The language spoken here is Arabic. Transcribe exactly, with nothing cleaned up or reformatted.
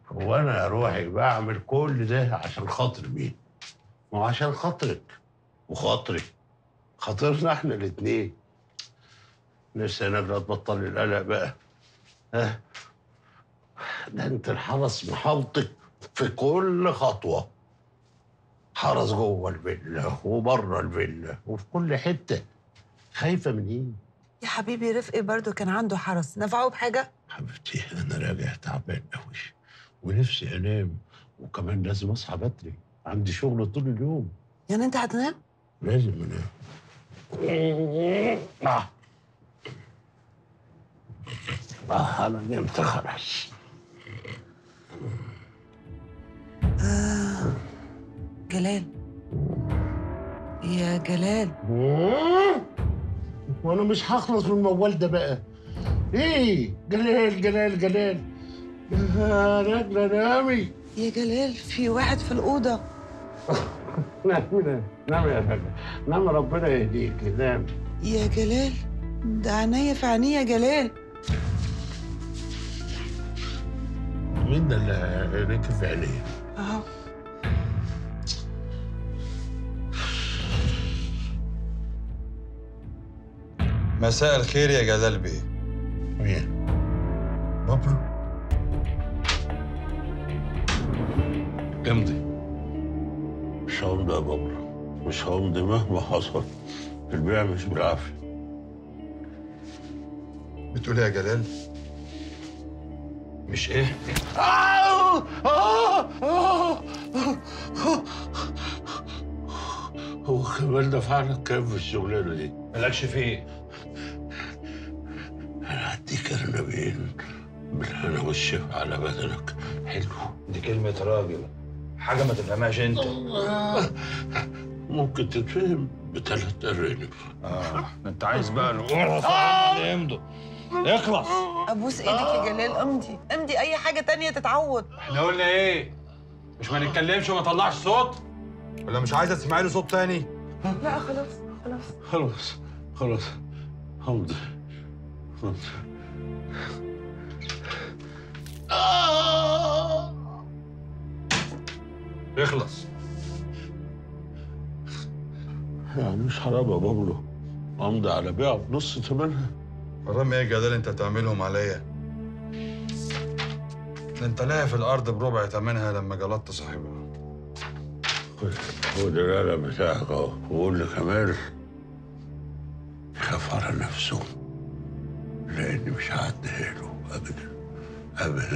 هو انا يا روحي بعمل كل ده عشان خاطر مين؟ ما هو عشان خاطرك وخاطري، خاطرنا احنا الاتنين. نفسي نجرة تبطل القلق بقى. ها؟ ده انت الحرس محاوطك في كل خطوة. حرس جوه الفيلا وبره الفيلا وفي كل حتة. خايفة من ايه؟ يا حبيبي رفقي برضو كان عنده حرس، نفعه بحاجة؟ حبيبتي انا راجع تعبان قوي ونفسي انام، وكمان لازم اصحى بدري، عندي شغل طول اليوم. يعني انت هتنام؟ لازم انام. آه. آه أنا نمت خلاص. آه جلال، يا جلال. وأنا مش هخلص من الموال ده بقى. إيه جلال جلال جلال يا رجل نامي. يا جلال في واحد في الأوضة. نامي نامي يا رجل، نامي ربنا يهديك، نامي. يا جلال ده عينيا في عينيه يا جلال. مين ده اللي ركب في عينيه؟ اهو. مساء الخير يا جلال بيه. مين؟ بابا؟ امضي. مش همضي يا بابا، مش همضي مهما حصل. البيع مش بالعافية. بتقول ايه يا جلال؟ مش ايه؟ آه آه آه آه. هو كمال دفع لك كام في الشغلانة دي؟ مالكش فيه. أنا هديك أرنبين بالهنا والشفا على بدنك. حلو. دي كلمة راجل، حاجة ما تفهمهاش انت. ممكن تتفهم بثلاث أرانب. اه انت عايز بقى الغرف اللي يمضوا. اخلص. ابوس ايدك يا جلال، امضي امضي، اي حاجة تانية تتعوض. احنا قلنا ايه؟ مش ما نتكلمش وما نطلعش صوت؟ ولا مش عايزة تسمعي له صوت تاني؟ لا خلاص خلاص خلاص خلاص همضي همضي. اخلص. يعني مش حرام يا بابلو امضي على بيع بنص ثمنها؟ حرام ايه يا جلال انت تعملهم عليا؟ ده انت لاقي في الارض بربع ثمنها لما جلطت صاحبها. خد القلم بتاعك اهو، وقول لكمال يخاف على نفسه، لاني مش هعديها له ابدا ابدا.